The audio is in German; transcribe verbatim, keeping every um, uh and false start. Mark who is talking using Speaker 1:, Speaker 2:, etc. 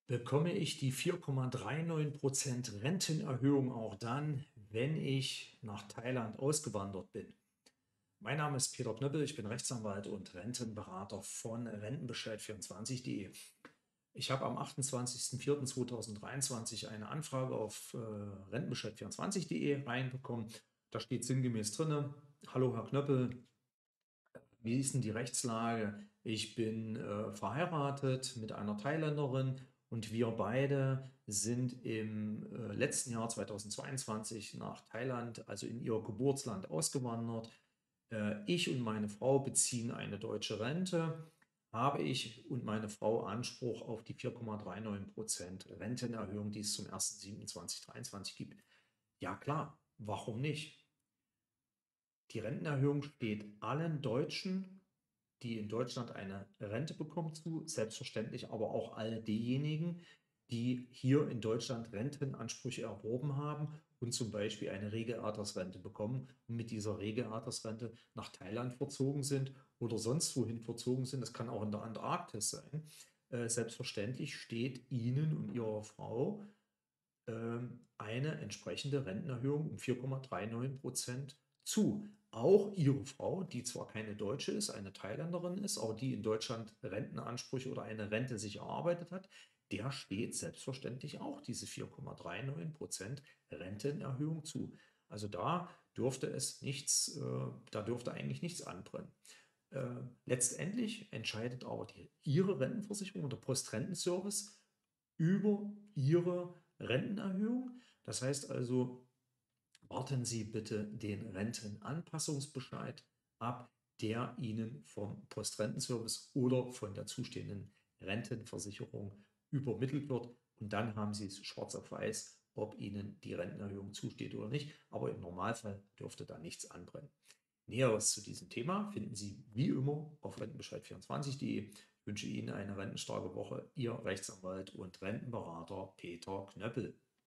Speaker 1: Bekomme ich die vier Komma neununddreißig Prozent Rentenerhöhung auch dann, wenn ich nach Thailand ausgewandert bin? Mein Name ist Peter Knöppel, ich bin Rechtsanwalt und Rentenberater von Rentenbescheid vierundzwanzig punkt de. Ich habe am achtundzwanzigsten vierten zweitausenddreiundzwanzig eine Anfrage auf äh, rentenbescheid vierundzwanzig punkt de reinbekommen. Da steht sinngemäß drin: Hallo Herr Knöppel, wie ist denn die Rechtslage? Ich bin äh, verheiratet mit einer Thailänderin und wir beide sind im äh, letzten Jahr zweitausendzweiundzwanzig nach Thailand, also in ihr Geburtsland, ausgewandert. Äh, ich und meine Frau beziehen eine deutsche Rente. Habe ich und meine Frau Anspruch auf die vier Komma neununddreißig Prozent Rentenerhöhung, die es zum ersten siebten zweitausenddreiundzwanzig gibt? Ja klar, warum nicht? Die Rentenerhöhung steht allen Deutschen, die in Deutschland eine Rente bekommen, zu, selbstverständlich aber auch all diejenigen, die hier in Deutschland Rentenansprüche erworben haben und zum Beispiel eine Regelaltersrente bekommen und mit dieser Regelaltersrente nach Thailand verzogen sind oder sonst wohin verzogen sind. Das kann auch in der Antarktis sein. Äh, selbstverständlich steht Ihnen und Ihrer Frau ähm, eine entsprechende Rentenerhöhung um vier Komma neununddreißig Prozent zu. Auch Ihre Frau, die zwar keine Deutsche ist, eine Thailänderin ist, aber die in Deutschland Rentenansprüche oder eine Rente sich erarbeitet hat, der steht selbstverständlich auch diese vier Komma neununddreißig Prozent Rentenerhöhung zu. Also da dürfte es nichts, äh, da dürfte eigentlich nichts anbrennen. Äh, letztendlich entscheidet aber die, Ihre Rentenversicherung oder Postrentenservice über Ihre Rentenerhöhung. Das heißt also, warten Sie bitte den Rentenanpassungsbescheid ab, der Ihnen vom Postrentenservice oder von der zustehenden Rentenversicherung übermittelt wird. Und dann haben Sie es schwarz auf weiß, ob Ihnen die Rentenerhöhung zusteht oder nicht. Aber im Normalfall dürfte da nichts anbrennen. Näheres zu diesem Thema finden Sie wie immer auf rentenbescheid vierundzwanzig punkt de. Ich wünsche Ihnen eine rentenstarke Woche. Ihr Rechtsanwalt und Rentenberater Peter Knöppel.